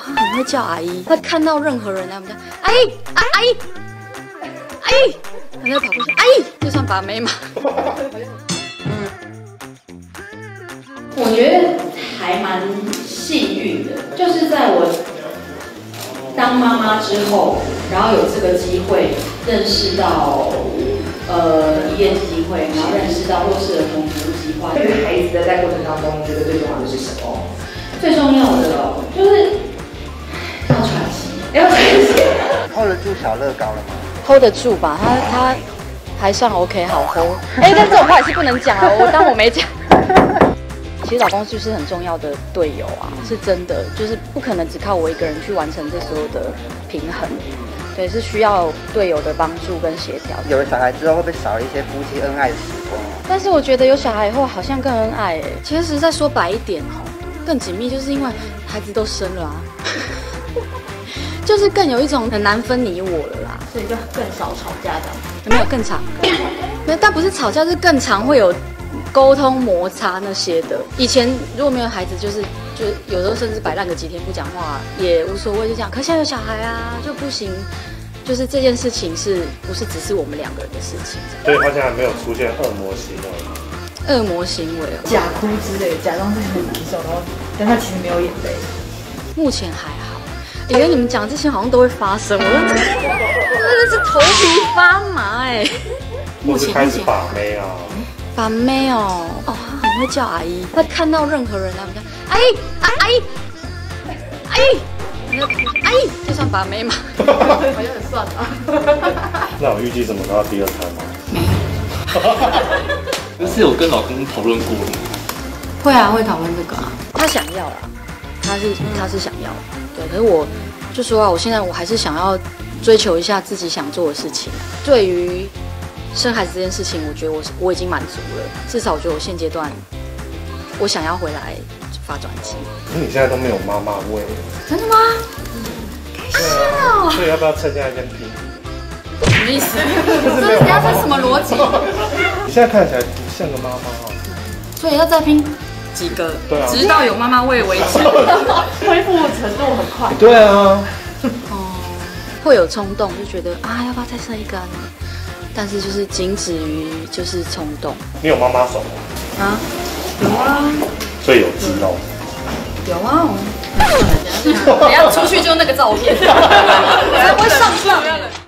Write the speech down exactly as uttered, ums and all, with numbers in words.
他很会叫阿姨，他看到任何人来我们家，阿姨啊阿姨阿姨，他就跑过去，阿姨，就算把妹嘛。 我觉得还蛮幸运的，就是在我当妈妈之后，然后有这个机会认识到呃遗验基金会，然后认识到弱势儿童服务计划。 对于孩子的在过程当中，你觉得最重要的是什么？ 最重要的哦，就是要喘息，要喘息。 hold 得住小乐高了吗 ？hold 得住吧，他他还算 OK， 好 hold。哎、欸，但这种话也是不能讲啊，我当我没讲。其实老公就是很重要的队友啊，是真的，就是不可能只靠我一个人去完成这所有的平衡，对，是需要队友的帮助跟协调。 有了小孩之后，会不会少了一些夫妻恩爱的时光？ 但是我觉得有小孩以后好像更恩爱哎。其实再说白一点哦，更紧密，就是因为孩子都生了啊，就是更有一种很难分你我了啦， 所以就更少吵架的。 有没有更长？没有，但不是吵架，是更常会有沟通摩擦那些的。以前如果没有孩子，就是就有时候甚至摆烂个几天不讲话也无所谓，就这样。可现在有小孩啊，就不行。就是这件事情是不是只是我们两个人的事情？ 所以他现在没有出现恶魔行为。 恶魔行为哦， 假哭之类，假装自己很难受，然后但他其实没有眼泪。 目前还好，以为你们讲这些好像都会发生，我真的真的是头皮发麻哎。 目前开始把妹啊， 把妹哦，哦，他很会叫阿姨，他看到任何人来我们家，阿姨啊阿姨阿姨，阿姨，就算把妹嘛。 好像很算啊。 那我预计怎么到第二胎吗？ 没有。 这是有跟老公讨论过的吗？ 会啊，会讨论这个啊。他想要啦，他是他是想要，对。可是我就说啊，我现在我还是想要追求一下自己想做的事情。对于生孩子这件事情，我觉得我我已经满足了。至少我觉得我现阶段，我想要回来发专辑。 可是你现在都没有妈妈味。 真的吗？开心哦。 所以要不要趁现在先拼？ 什么意思？这等下这什么逻辑？ 你现在看起来不像个妈妈啊。 所以要再拼几个， 对啊， 直到有妈妈味为止。 恢复程度很快。 对啊。 哦，会有冲动，就觉得啊，要不要再生一个呢？但是就是仅止于就是冲动。 你有妈妈手吗？ 啊，有啊。 所以有肌肉。 有啊。等下出去就那个照片，我才不会上当。